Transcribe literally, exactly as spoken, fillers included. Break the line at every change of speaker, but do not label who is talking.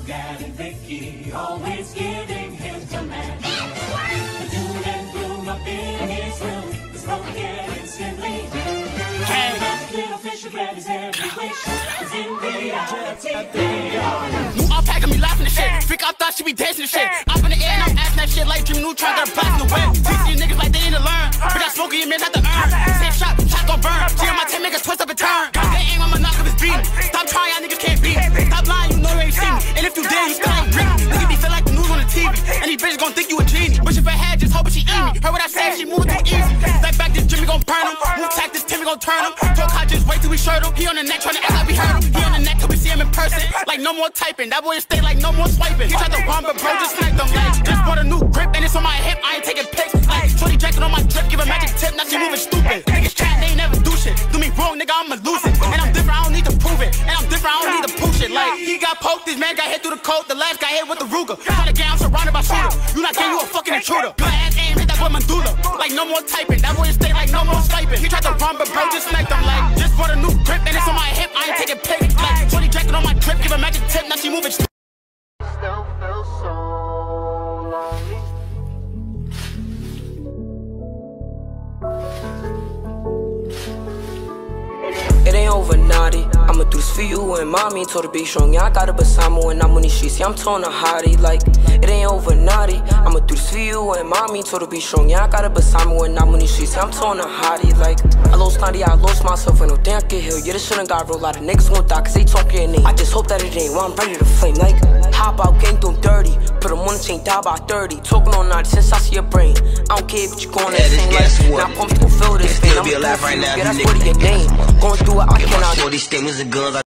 Dad and Vicky, always giving him command. The doom and gloom up in his room is broken instantly. That little fish who grabbed his every wish is in reality they are.
New all packing me laughing and shit. Freak, I thought she be dancing and shit. Up in the air and I'm asking that shit like Jim Neutron got a blast in the wind. Teach these niggas like they need to learn. But that smoking your man had to earn. Same shot, shot gon' burn. G on my ten, make a twist up and turn. They aim, I'ma knock up his beat. Stop trying, y'all niggas can't beat. Stop lying, you know you ain't seen me. And if you did, you still ain't real. Niggas be feel like the news on the T V. And these bitches gon' think you a genie. Wish if I had, just hoping she eat me. Heard what I said, she moving too easy. Step back, this Jimmy gon' burn him. Move tack, this Timmy gon' turn him. Talk hot, just wait till we shirt him. He on the neck, tryna act like we heard him. He on the neck till we see him in person. Like no more typing, that boy stay like no more swiping. He tried to run, but bro just smacked them legs. Just bought a new grip and it's on my hip, I ain't taking pics. Like shorty jacket on my drip, give a magic tip, now she moving stupid. Niggas chat, they ain't never do shit. Do me wrong, nigga, I'ma lose it. And I'm different, I don't need to prove it. And I'm different, I don't need to push it. Like he got poked, this man got hit through the coat, the last got hit with the Ruger. Tryna get, I'm surrounded by shooters. You not getting, you a fucking intruder. Good ass aim, hit that boy Mandula. Like no more typing, that boy stay like no more swiping. He tried to run, but bro just smacked him. Like just bought a new grip and it's on my hip, I ain't taking pics. Like shorty jacket on my drip, give a magic tip, now she moving.
Still feel so lonely. It ain't over, naughty. I'ma do this for you and mommy. Told her be strong, yeah, I got it beside me when I'm on these streets. Yeah, I'm torn a hottie, like, it ain't over, naughty. I'ma do this for you and mommy. Told her be strong, yeah, I got it beside me when I'm on these streets. Yeah, I'm torn a hottie, like, I lost naughty, I lost myself, and no thing I can heal. Yeah, this shit done got real, lot of niggas gon' die, cause they talking your name. I just hope that it ain't, well, I'm ready to flame, like, hop out, gang do them dirty. Put them on the chain, die by thirty. Talking on naughty since I see your brain. I don't care if you going that same like, now pumps gon' feel this pain. I'm
be alive right now.
Yeah, that's what your name. Going through it, I cannot.
These statements and guns.